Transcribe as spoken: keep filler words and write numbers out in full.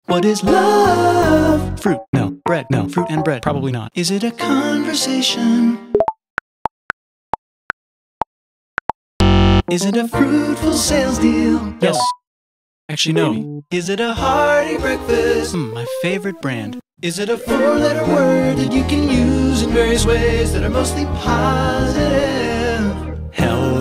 What is love? Fruit, no. Bread, no. Fruit and bread, probably not. Is it a conversation? Is it a fruitful sales deal? Yes. Actually, no. Is it a hearty breakfast? Hmm, my favorite brand. Is it a four-letter word that you can use in various ways that are mostly positive? Hello.